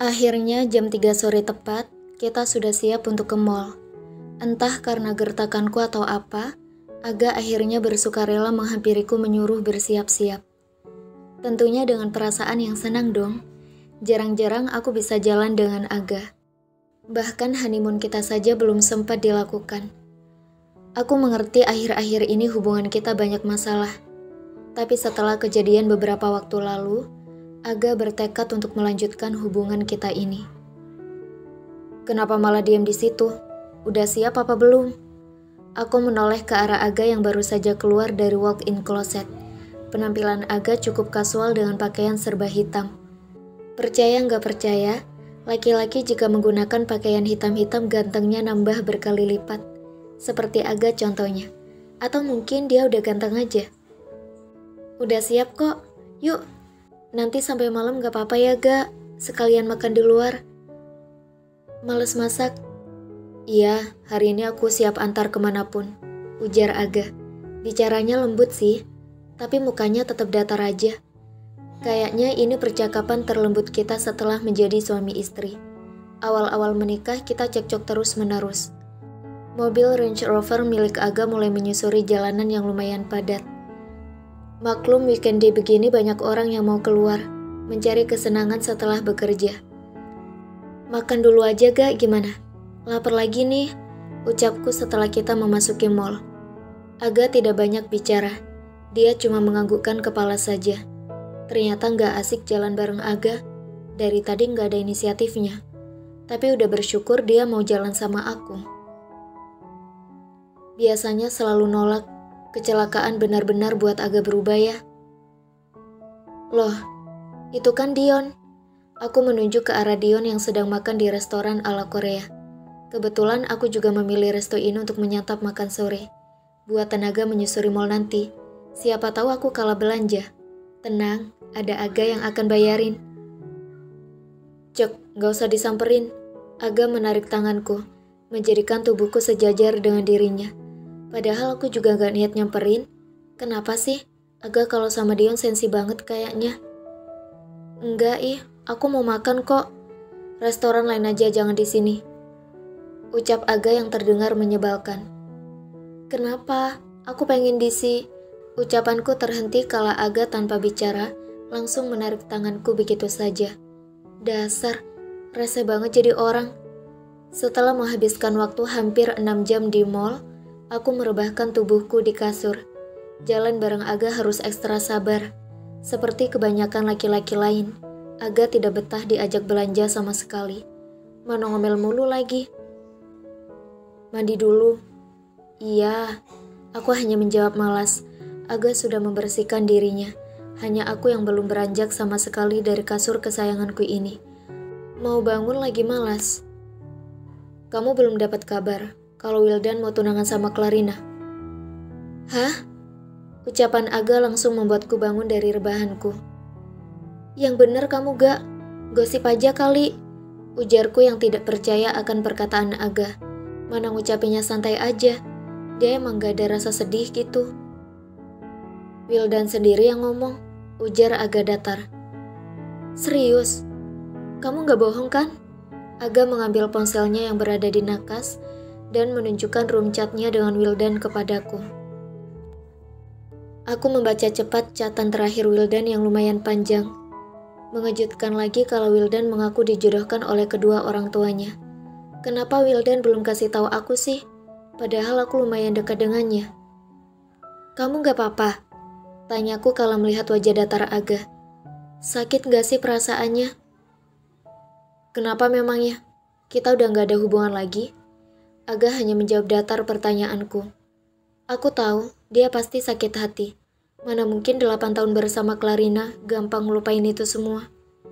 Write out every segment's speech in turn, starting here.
Akhirnya jam 3 sore tepat, kita sudah siap untuk ke mall. Entah karena gertakanku atau apa, Aga akhirnya bersukarela menghampiriku menyuruh bersiap-siap. Tentunya dengan perasaan yang senang dong. Jarang-jarang aku bisa jalan dengan Aga. Bahkan honeymoon kita saja belum sempat dilakukan. Aku mengerti akhir-akhir ini hubungan kita banyak masalah. Tapi setelah kejadian beberapa waktu lalu, Aga bertekad untuk melanjutkan hubungan kita ini. Kenapa malah diam di situ? Udah siap apa belum? Aku menoleh ke arah Aga yang baru saja keluar dari walk-in closet. Penampilan Aga cukup kasual dengan pakaian serba hitam. Percaya nggak percaya, laki-laki jika menggunakan pakaian hitam-hitam gantengnya nambah berkali lipat. Seperti Aga contohnya. Atau mungkin dia udah ganteng aja. Udah siap kok, yuk. Nanti sampai malam gak apa-apa ya Ga, sekalian makan di luar. Males masak? Iya, hari ini aku siap antar kemanapun, ujar Aga. Bicaranya lembut sih, tapi mukanya tetap datar aja. Kayaknya ini percakapan terlembut kita setelah menjadi suami istri. Awal-awal menikah kita cekcok terus-menerus. Mobil Range Rover milik Aga mulai menyusuri jalanan yang lumayan padat. Maklum weekend day begini banyak orang yang mau keluar, mencari kesenangan setelah bekerja. Makan dulu aja Ga, gimana? Lapar lagi nih, ucapku setelah kita memasuki mall. Aga tidak banyak bicara, dia cuma menganggukkan kepala saja. Ternyata nggak asik jalan bareng Aga, dari tadi nggak ada inisiatifnya. Tapi udah bersyukur dia mau jalan sama aku. Biasanya selalu nolak, kecelakaan benar-benar buat Aga berubah ya. Loh, itu kan Dion. Aku menunjuk ke arah Dion yang sedang makan di restoran ala Korea. Kebetulan aku juga memilih resto ini untuk menyantap makan sore. Buat tenaga menyusuri mall nanti. Siapa tahu aku kalah belanja. Tenang, ada Aga yang akan bayarin. Cek, gak usah disamperin. Aga menarik tanganku, menjadikan tubuhku sejajar dengan dirinya. Padahal aku juga gak niat nyamperin. Kenapa sih? Aga kalau sama Dion sensi banget kayaknya. Enggak aku mau makan kok. Restoran lain aja, jangan di sini. Ucap Aga yang terdengar menyebalkan. Kenapa? Aku pengen Ucapanku terhenti kala Aga tanpa bicara, langsung menarik tanganku begitu saja. Dasar, rese banget jadi orang. Setelah menghabiskan waktu hampir 6 jam di mall, aku merebahkan tubuhku di kasur. Jalan bareng Aga harus ekstra sabar. Seperti kebanyakan laki-laki lain, Aga tidak betah diajak belanja sama sekali. Mana ngomel mulu lagi. Mandi dulu. Iya, aku hanya menjawab malas. Aga sudah membersihkan dirinya. Hanya aku yang belum beranjak sama sekali dari kasur kesayanganku ini. Mau bangun lagi malas. Kamu belum dapat kabar kalau Wildan mau tunangan sama Clarina? Hah? Ucapan Aga langsung membuatku bangun dari rebahanku. Yang bener kamu Ga, gosip aja kali. Ujarku yang tidak percaya akan perkataan Aga. Mana ngucapinnya santai aja, dia emang gak ada rasa sedih gitu. Wildan sendiri yang ngomong, ujar Aga datar. Serius? Kamu gak bohong kan? Aga mengambil ponselnya yang berada di nakas dan menunjukkan room chatnya dengan Wildan kepadaku. Aku membaca cepat chatan terakhir Wildan yang lumayan panjang. Mengejutkan lagi kalau Wildan mengaku dijodohkan oleh kedua orang tuanya. Kenapa Wildan belum kasih tahu aku sih? Padahal aku lumayan dekat dengannya. Kamu gak apa-apa? Tanyaku kalau melihat wajah datar Aga. Sakit gak sih perasaannya? Kenapa memangnya? Kita udah gak ada hubungan lagi? Aga hanya menjawab datar pertanyaanku. Aku tahu, dia pasti sakit hati. Mana mungkin 8 tahun bersama Clarina gampang ngelupain itu semua.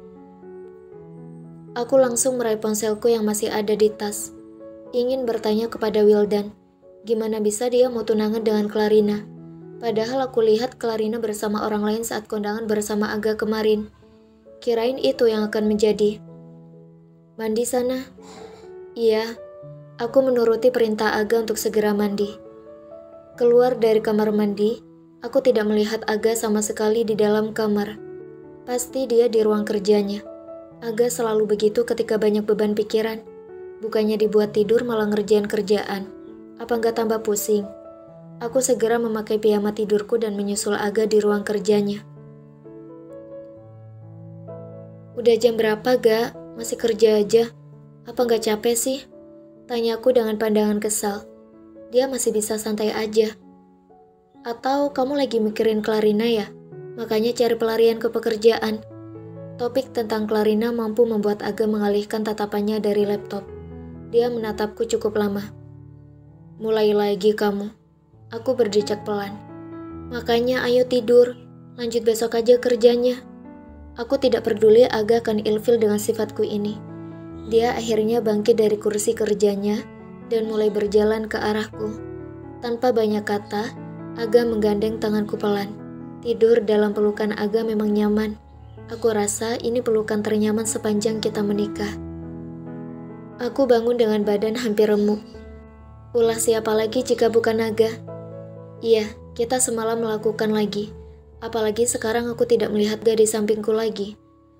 Aku langsung meraih ponselku yang masih ada di tas. Ingin bertanya kepada Wildan, gimana bisa dia mau tunangan dengan Clarina? Padahal aku lihat Clarina bersama orang lain saat kondangan bersama Aga kemarin. Kirain itu yang akan menjadi. Mandi sana? Iya, aku menuruti perintah Aga untuk segera mandi. Keluar dari kamar mandi, aku tidak melihat Aga sama sekali di dalam kamar. Pasti dia di ruang kerjanya. Aga selalu begitu ketika banyak beban pikiran. Bukannya dibuat tidur malah ngerjain kerjaan. Apa nggak tambah pusing? Aku segera memakai piyama tidurku dan menyusul Aga di ruang kerjanya. Udah jam berapa, Ga? Masih kerja aja? Apa nggak capek sih? Tanyaku dengan pandangan kesal. Dia masih bisa santai aja. Atau kamu lagi mikirin Clarina ya? Makanya cari pelarian ke pekerjaan. Topik tentang Clarina mampu membuat Aga mengalihkan tatapannya dari laptop. Dia menatapku cukup lama. Mulai lagi kamu. Aku berdecak pelan. Makanya ayo tidur. Lanjut besok aja kerjanya. Aku tidak peduli Aga akan ilfil dengan sifatku ini. Dia akhirnya bangkit dari kursi kerjanya dan mulai berjalan ke arahku. Tanpa banyak kata, Aga menggandeng tanganku pelan. Tidur dalam pelukan Aga memang nyaman. Aku rasa ini pelukan ternyaman sepanjang kita menikah. Aku bangun dengan badan hampir remuk. Ulah siapa lagi jika bukan Aga? Iya, kita semalam melakukan lagi. Apalagi sekarang aku tidak melihat Ga di sampingku lagi.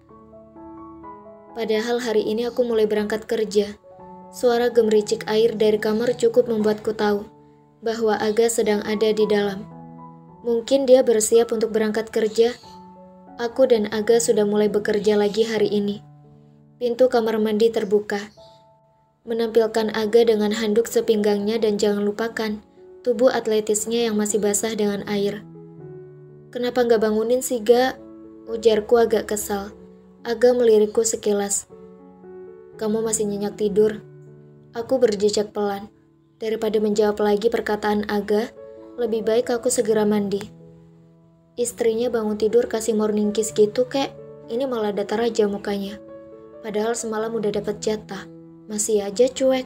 Padahal hari ini aku mulai berangkat kerja. Suara gemericik air dari kamar cukup membuatku tahu bahwa Aga sedang ada di dalam. Mungkin dia bersiap untuk berangkat kerja. Aku dan Aga sudah mulai bekerja lagi hari ini. Pintu kamar mandi terbuka, menampilkan Aga dengan handuk sepinggangnya dan jangan lupakan tubuh atletisnya yang masih basah dengan air. Kenapa nggak bangunin sih, Ga? Ujarku agak kesal. Aga melirikku sekilas. Kamu masih nyenyak tidur. Aku berjejak pelan. Daripada menjawab lagi perkataan Aga, lebih baik aku segera mandi. Istrinya bangun tidur kasih morning kiss gitu kek. Ini malah datar aja mukanya. Padahal semalam udah dapat jatah. Masih aja cuek.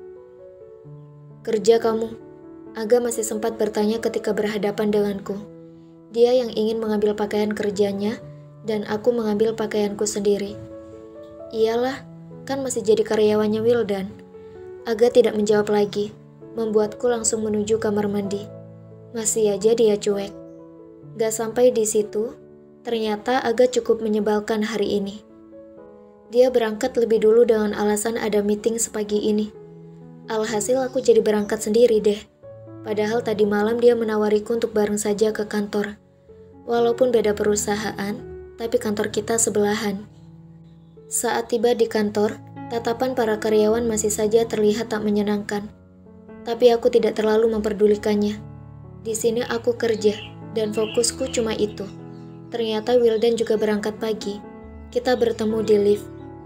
Kerja kamu. Aga masih sempat bertanya ketika berhadapan denganku. Dia yang ingin mengambil pakaian kerjanya dan aku mengambil pakaianku sendiri. Iyalah, kan masih jadi karyawannya Wildan. Aga tidak menjawab lagi, membuatku langsung menuju kamar mandi. Masih aja dia cuek. Gak sampai di situ, ternyata Aga cukup menyebalkan hari ini. Dia berangkat lebih dulu dengan alasan ada meeting sepagi ini. Alhasil aku jadi berangkat sendiri deh. Padahal tadi malam dia menawariku untuk bareng saja ke kantor. Walaupun beda perusahaan, tapi kantor kita sebelahan. Saat tiba di kantor, tatapan para karyawan masih saja terlihat tak menyenangkan. Tapi aku tidak terlalu memperdulikannya. Di sini aku kerja, dan fokusku cuma itu. Ternyata Wildan juga berangkat pagi. Kita bertemu di lift.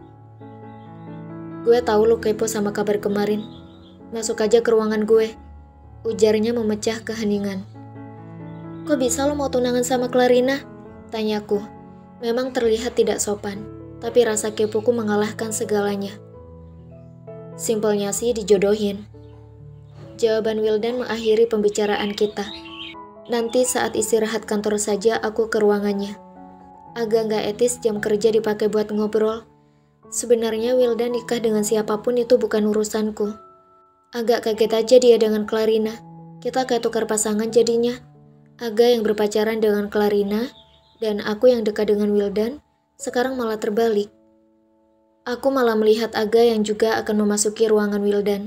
Gue tahu lo kepo sama kabar kemarin. Masuk aja ke ruangan gue. Ujarnya memecah keheningan. Kok bisa lo mau tunangan sama Clarina? Tanyaku. Memang terlihat tidak sopan, tapi rasa kepoku mengalahkan segalanya. Simpelnya sih dijodohin. Jawaban Wildan mengakhiri pembicaraan kita. Nanti saat istirahat kantor saja aku ke ruangannya. Agak nggak etis jam kerja dipakai buat ngobrol. Sebenarnya Wildan nikah dengan siapapun itu bukan urusanku. Agak kaget aja dia dengan Clarina. Kita kayak tukar pasangan jadinya. Aga yang berpacaran dengan Clarina dan aku yang dekat dengan Wildan, sekarang malah terbalik. Aku malah melihat Aga yang juga akan memasuki ruangan Wildan.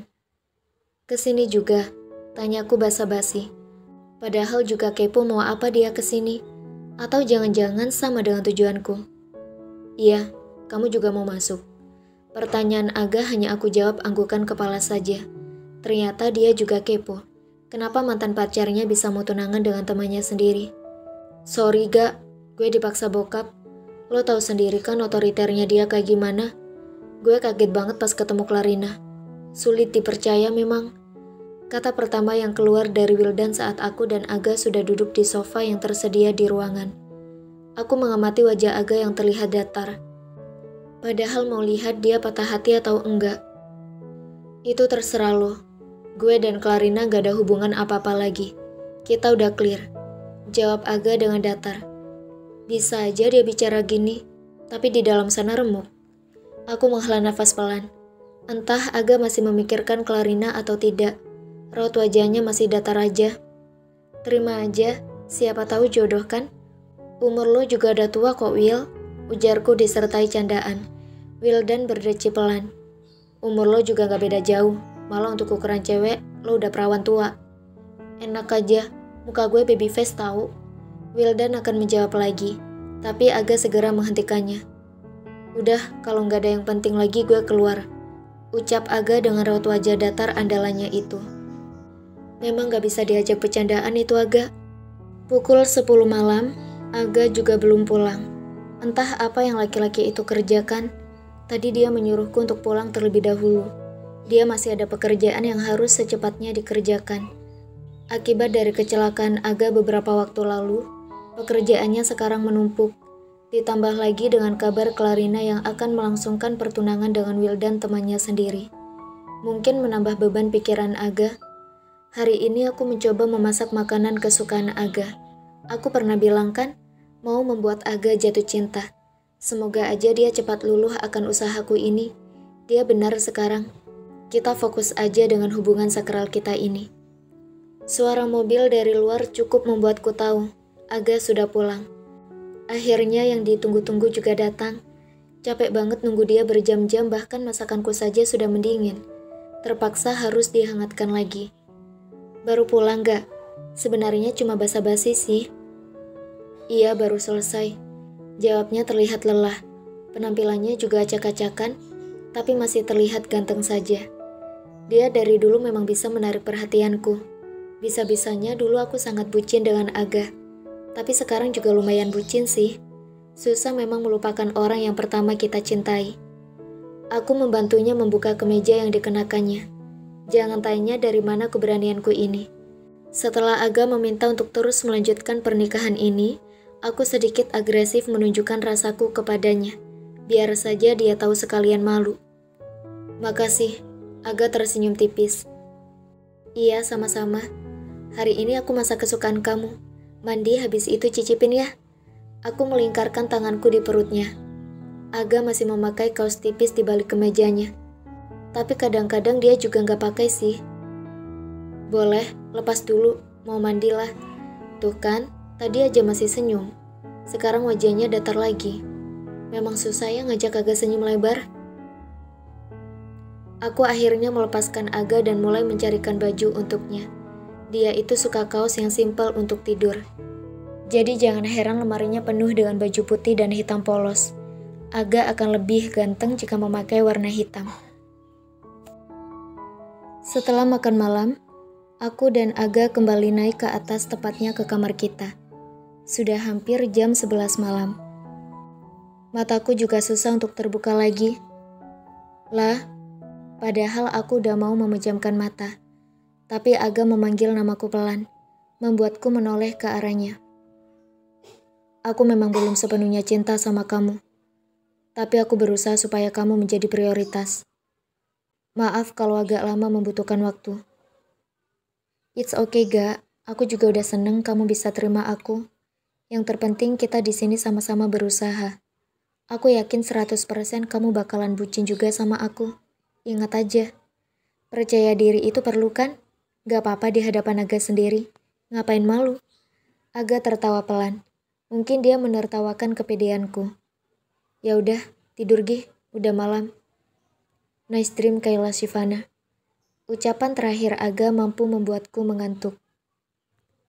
Kesini juga, tanyaku basa-basi. Padahal juga kepo mau apa dia kesini. Atau jangan-jangan sama dengan tujuanku. Iya, kamu juga mau masuk. Pertanyaan Aga hanya aku jawab anggukan kepala saja. Ternyata dia juga kepo. Kenapa mantan pacarnya bisa mau tunangan dengan temannya sendiri? Sorry Ga, gue dipaksa bokap. Lo tahu sendiri kan otoriternya dia kayak gimana? Gue kaget banget pas ketemu Clarina. Sulit dipercaya memang. Kata pertama yang keluar dari Wildan saat aku dan Aga sudah duduk di sofa yang tersedia di ruangan. Aku mengamati wajah Aga yang terlihat datar. Padahal mau lihat dia patah hati atau enggak. Itu terserah lo. Gue dan Clarina gak ada hubungan apa-apa lagi. Kita udah clear. Jawab Aga dengan datar. Bisa aja dia bicara gini, tapi di dalam sana remuk. Aku menghela nafas pelan. Entah Aga masih memikirkan Clarina atau tidak. Raut wajahnya masih datar aja. Terima aja, siapa tahu jodoh kan? Umur lo juga udah tua kok, Will. Ujarku disertai candaan. Wildan berdeci pelan. Umur lo juga gak beda jauh, malah untuk ukuran cewek, lo udah perawan tua. Enak aja, muka gue baby face tahu. Wildan akan menjawab lagi, tapi Aga segera menghentikannya. Udah, kalau gak ada yang penting lagi gue keluar. Ucap Aga dengan raut wajah datar andalannya itu. Memang gak bisa diajak bercandaan itu Aga. Pukul 10 malam, Aga juga belum pulang. Entah apa yang laki-laki itu kerjakan. Tadi dia menyuruhku untuk pulang terlebih dahulu. Dia masih ada pekerjaan yang harus secepatnya dikerjakan. Akibat dari kecelakaan Aga beberapa waktu lalu, pekerjaannya sekarang menumpuk. Ditambah lagi dengan kabar Clarina yang akan melangsungkan pertunangan dengan Wildan temannya sendiri. Mungkin menambah beban pikiran Aga. Hari ini aku mencoba memasak makanan kesukaan Aga. Aku pernah bilang kan, mau membuat Aga jatuh cinta. Semoga aja dia cepat luluh akan usahaku ini. Dia benar sekarang. Kita fokus aja dengan hubungan sakral kita ini. Suara mobil dari luar cukup membuatku tahu, Aga sudah pulang. Akhirnya yang ditunggu-tunggu juga datang. Capek banget nunggu dia berjam-jam, bahkan masakanku saja sudah mendingin. Terpaksa harus dihangatkan lagi. Baru pulang gak? Sebenarnya cuma basa-basi sih. Iya, baru selesai. Jawabnya terlihat lelah. Penampilannya juga acak-acakan, tapi masih terlihat ganteng saja. Dia dari dulu memang bisa menarik perhatianku. Bisa-bisanya dulu aku sangat bucin dengan Aga. Tapi sekarang juga lumayan bucin sih. Susah memang melupakan orang yang pertama kita cintai. Aku membantunya membuka kemeja yang dikenakannya. Jangan tanya dari mana keberanianku ini. Setelah Aga meminta untuk terus melanjutkan pernikahan ini, aku sedikit agresif menunjukkan rasaku kepadanya. Biar saja dia tahu sekalian malu. Makasih, Aga tersenyum tipis. Iya, sama-sama. Hari ini aku masak kesukaan kamu. Mandi habis itu cicipin ya. Aku melingkarkan tanganku di perutnya. Aga masih memakai kaos tipis di balik kemejanya. Tapi kadang-kadang dia juga nggak pakai sih. Boleh, lepas dulu, mau mandi lah. Tuh kan, tadi aja masih senyum. Sekarang wajahnya datar lagi. Memang susah ya ngajak Aga senyum lebar. Aku akhirnya melepaskan Aga dan mulai mencarikan baju untuknya. Dia itu suka kaos yang simpel untuk tidur. Jadi jangan heran lemarinya penuh dengan baju putih dan hitam polos. Aga akan lebih ganteng jika memakai warna hitam. Setelah makan malam, aku dan Aga kembali naik ke atas, tepatnya ke kamar kita. Sudah hampir jam 11 malam. Mataku juga susah untuk terbuka lagi. Lah, padahal aku udah mau memejamkan mata. Tapi Aga memanggil namaku pelan, membuatku menoleh ke arahnya. Aku memang belum sepenuhnya cinta sama kamu. Tapi aku berusaha supaya kamu menjadi prioritas. Maaf kalau agak lama membutuhkan waktu. It's okay, Ga. Aku juga udah seneng kamu bisa terima aku. Yang terpenting kita di sini sama-sama berusaha. Aku yakin 100% kamu bakalan bucin juga sama aku. Ingat aja, percaya diri itu perlu kan? Gak apa-apa di hadapan Aga sendiri. Ngapain malu? Aga tertawa pelan. Mungkin dia menertawakan kepedeanku. Ya udah, tidur Gih, udah malam. Nice dream Kayla Shivana. Ucapan terakhir Aga mampu membuatku mengantuk.